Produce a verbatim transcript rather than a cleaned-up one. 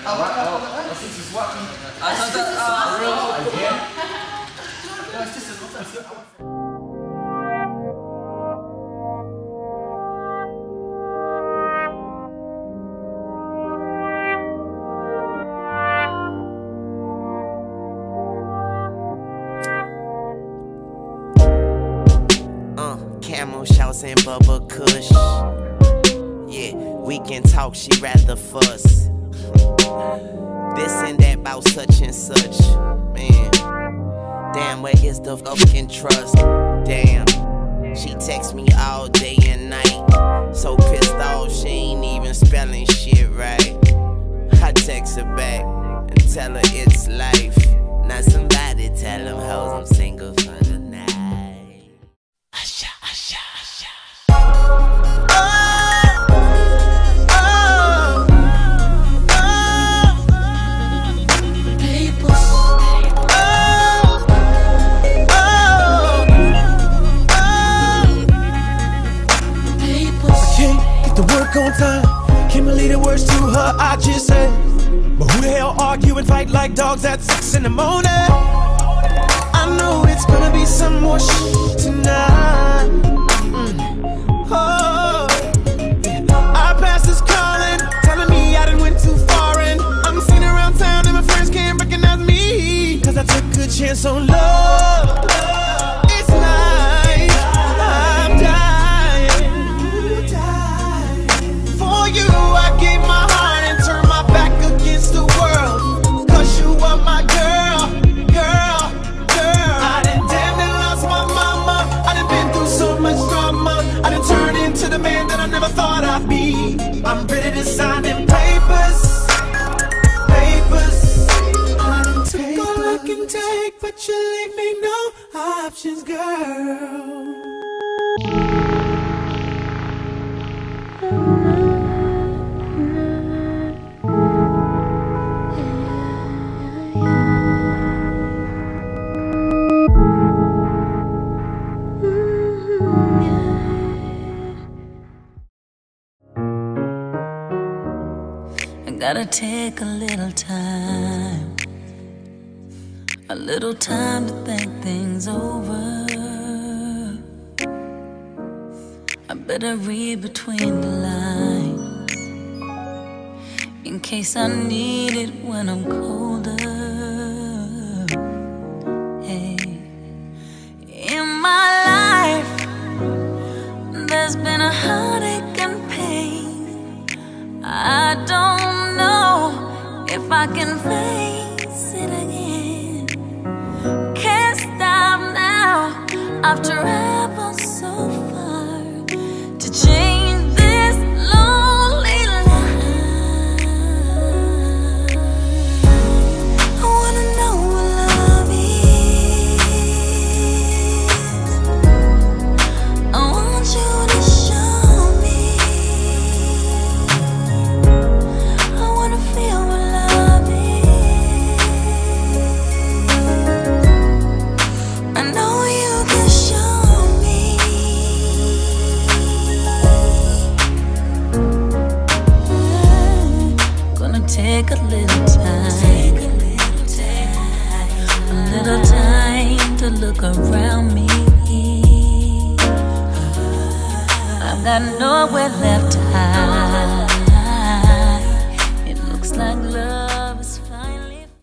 Camel shouts and bubble kush. Yeah, we can talk, she rather fuss. This and that about such and such. Man, damn, where is the fucking trust? Damn, she texts me all day and night. So pissed off, she ain't even spelling shit right. I text her back and tell her it's life. Now somebody tell them hoes I'm single for the night. Asha, asha, asha. On time, can't believe the words to her I just said. But who the hell argue and fight like dogs at six in the morning? I know it's gonna be some more shit tonight. Mm. Oh, our past is calling, telling me I done went too far, and I'm seen around town and my friends can't recognize me, cause I took a chance on love. It's like I'm dying. You, I gave my heart and turned my back against the world, cause you are my girl, girl, girl. I done damn near lost my mama, I done been through so much drama, I done turned into the man that I never thought I'd be. I'm ready to sign them papers, papers. I done take all I can take, but you leave me no options, girl. Gotta take a little time, a little time to think things over. I better read between the lines, in case I need it when I'm colder. Hey, in my life, there's been a heartache and pain. I don't if I can face it again. Can't stop now. I've traveled so far to change this lonely life. I wanna know what love is. I want you to show me. I wanna feel what take a little time, take a little time, a little time to look around me. I've got nowhere left to hide.